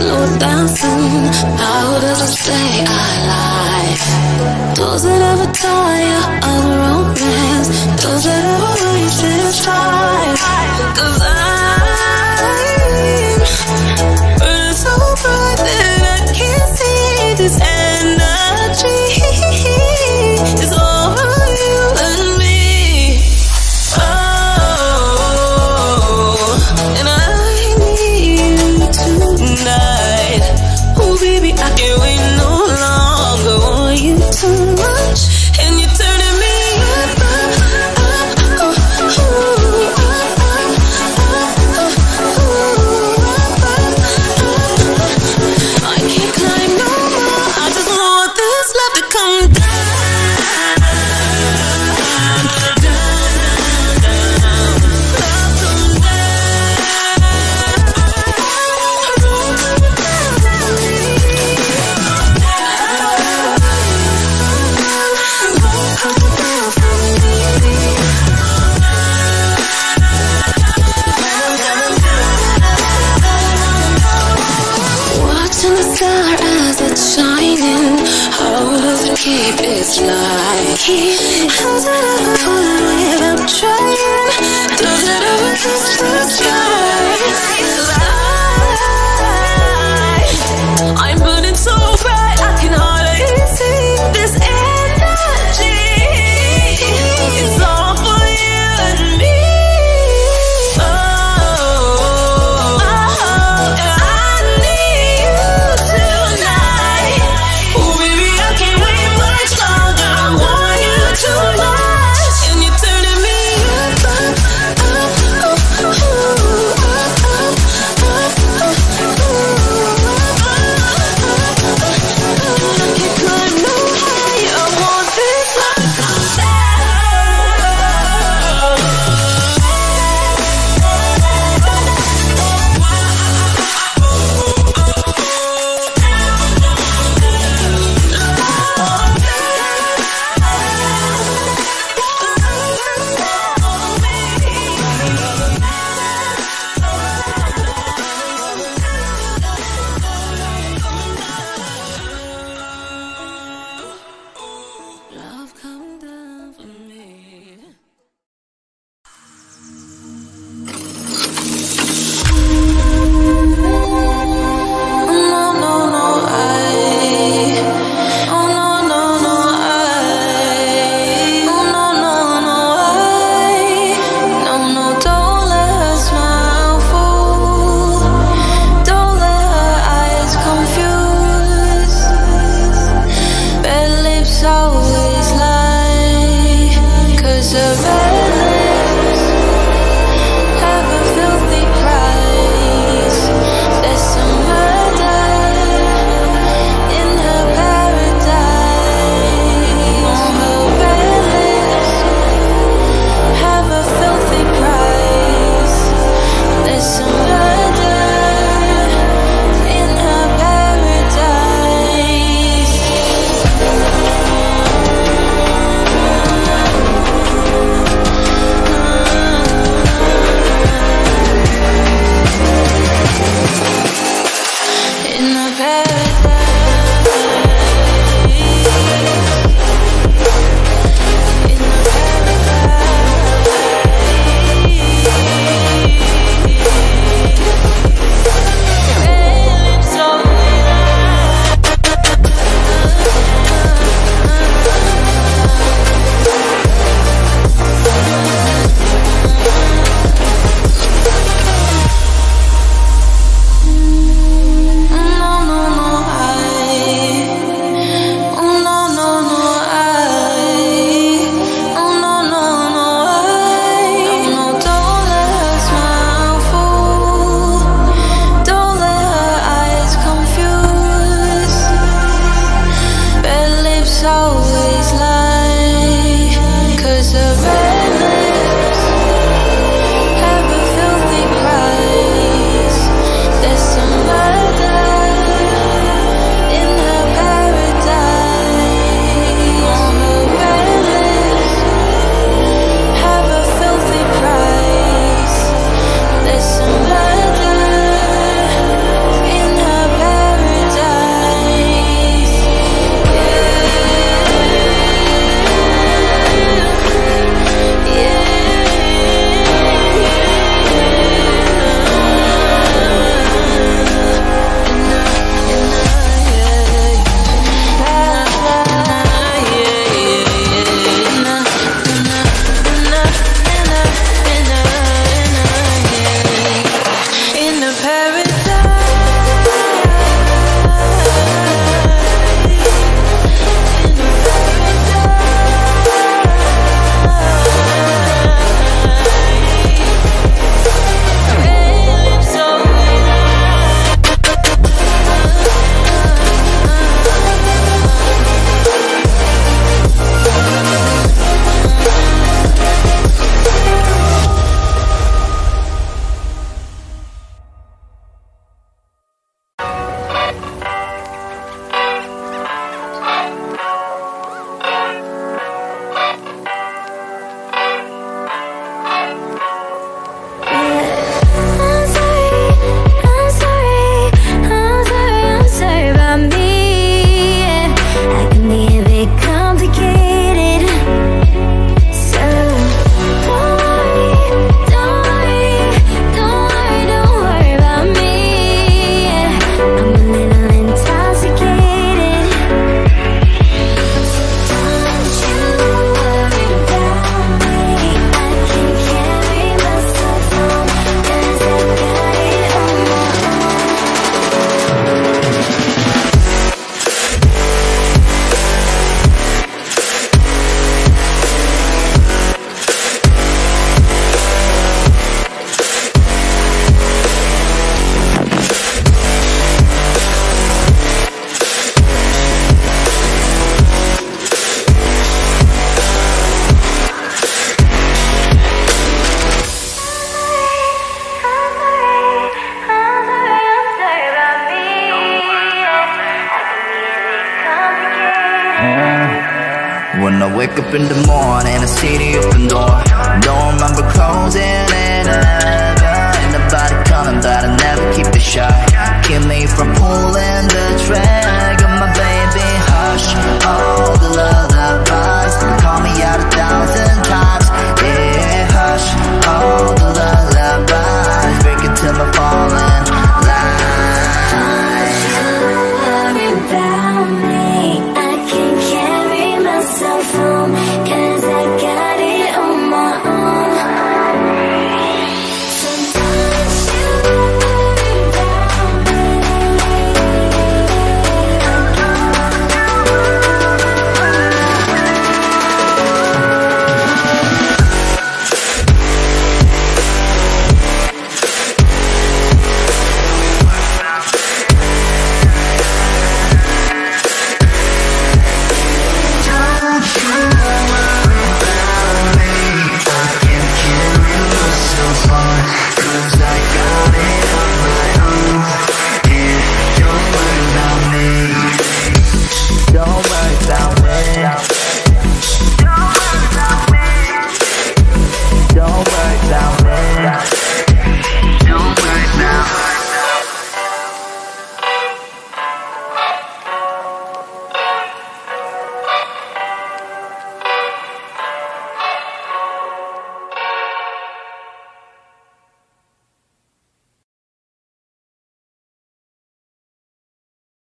slow down soon. How does it say I lie? Does it ever tire of romance? Does it ever waste its time? 'Cause I'm burning so bright that I can't see this energy. It's over you and me. Oh, and I need you tonight. Oh baby, I can't wait no longer. Want you too much, and you're turning me up. I can't climb no more. I just want this love to come down. Watching the star as it's shining, how does it keep its light? How does it ever pull it without trying? Does it ever touch the sky? 'Cause I'm burning so bright I can hardly see this energy. It's all for you and me. Oh, and I need you tonight. Oh baby, I can't wait much longer. I want you too much, and you're turning me up. When I wake up in the morning, I see the open door. Don't remember closing it ever. Ain't nobody calling, but I never keep it shy. Keep me from pulling the trigger.